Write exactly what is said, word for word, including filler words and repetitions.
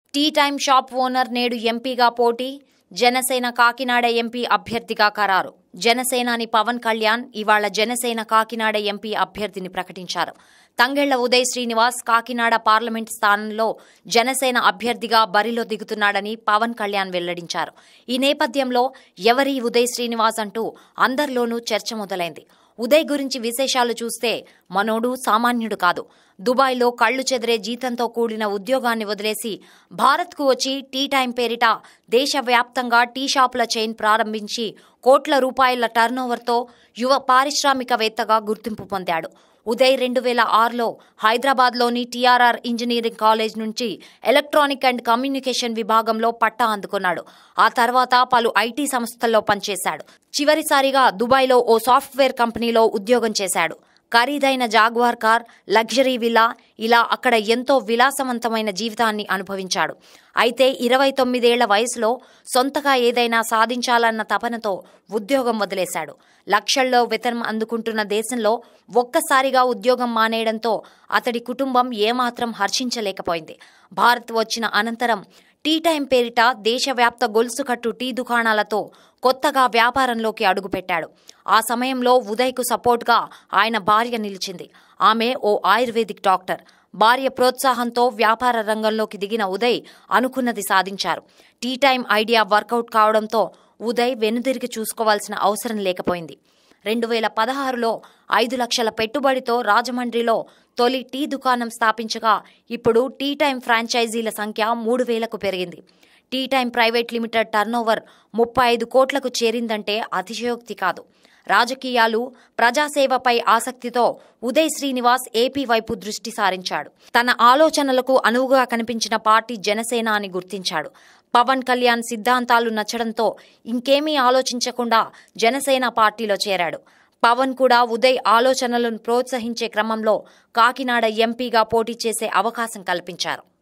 Tea time shop owner నేడు ఎంపీగా పోటీ, జనసేన కాకినాడ ఎంపీ అభ్యర్థిగా ఖరారు. జనసేనాని పవన్ కళ్యాణ్ ఇవాళ జనసేన కాకినాడ ఎంపీ అభ్యర్థిని ప్రకటించారు. తంగెళ్ల ఉదయ్ శ్రీనివాస్ కాకినాడ పార్లమెంట్ స్థానంలో జనసేన అభ్యర్థిగా బరిలో దిగుతున్నాడని పవన్ కళ్యాణ్ వెల్లడించారు. ఈ నేపథ్యంలో ఎవరి ఉదయ్ శ్రీనివాస్ అంటూ అందరిలోనూ చర్చ మొదలైంది. ఉదయ్ గురించి విశేషాలు చూస్తే మనోడు సామాన్యుడు కాదు. దుబాయ్లో కళ్లు చెదిరే జీతంతో కూడిన ఉద్యోగాన్ని వదిలేసి భారత్కు వచ్చి టీ టైం పేరిట దేశవ్యాప్తంగా టీ షాపుల చైన్ ప్రారంభించి కోట్ల రూపాయల టర్నోవర్తో యువ పారిశ్రామికవేత్తగా గుర్తింపు పొందాడు. ఉదయ్ రెండు వేల ఆరులో హైదరాబాద్లోని టీఆర్ఆర్ ఇంజనీరింగ్ కాలేజ్ నుంచి ఎలక్ట్రానిక్ అండ్ కమ్యూనికేషన్ విభాగంలో పట్టా అందుకున్నాడు. ఆ తర్వాత పలు ఐటీ సంస్థల్లో పనిచేశాడు. చివరిసారిగా దుబాయ్లో ఓ సాఫ్ట్వేర్ కంపెనీలో ఉద్యోగం చేశాడు. ఖరీదైన జాగ్వార్ కార్, లగ్జరీ విల్లా, ఇలా అక్కడ ఎంతో విలాసవంతమైన జీవితాన్ని అనుభవించాడు. అయితే ఇరవై తొమ్మిదేళ్ల వయసులో సొంతగా ఏదైనా సాధించాలన్న తపనతో ఉద్యోగం వదిలేశాడు. లక్షల్లో వేతనం అందుకుంటున్న దేశంలో ఒక్కసారిగా ఉద్యోగం మానేయడంతో అతడి కుటుంబం ఏమాత్రం హర్షించలేకపోయింది. భారత్ వచ్చిన అనంతరం టీ టైం పేరిట దేశవ్యాప్త గొలుసుకట్టు టీ దుకాణాలతో కొత్తగా వ్యాపారంలోకి అడుగుపెట్టాడు. ఆ సమయంలో ఉదయ్కు సపోర్ట్గా ఆయన భార్య నిలిచింది. ఆమె ఓ ఆయుర్వేదిక్ డాక్టర్. భార్య ప్రోత్సాహంతో వ్యాపార రంగంలోకి దిగిన ఉదయ్ అనుకున్నది సాధించారు. టీ టైం ఐడియా వర్కౌట్ కావడంతో ఉదయ్ వెనుదిరిగి చూసుకోవాల్సిన అవసరం లేకపోయింది. రెండు వేల పదహారులో ఐదు లక్షల పెట్టుబడితో రాజమండ్రిలో తొలి టీ దుకాణం స్థాపించగా ఇప్పుడు టీ టైం ఫ్రాంచైజీల సంఖ్య మూడు వేలకు పెరిగింది. Tea time private limited turnover ముప్పై ఐదు కోట్లకు చేరిందంటే అతిశయోక్తి కాదు. రాజకీయాలు, ప్రజాసేవపై ఆసక్తితో ఉదయ్ శ్రీనివాస్ ఏపీ వైపు దృష్టి సారించాడు. తన ఆలోచనలకు అనువుగా కనిపించిన పార్టీ జనసేన అని గుర్తించాడు. పవన్ కళ్యాణ్ సిద్ధాంతాలు నచ్చడంతో ఇంకేమీ ఆలోచించకుండా జనసేన పార్టీలో చేరాడు. పవన్ కూడా ఉదయ్ ఆలోచనలను ప్రోత్సహించే క్రమంలో కాకినాడ ఎంపీగా పోటీ చేసే అవకాశం కల్పించారు.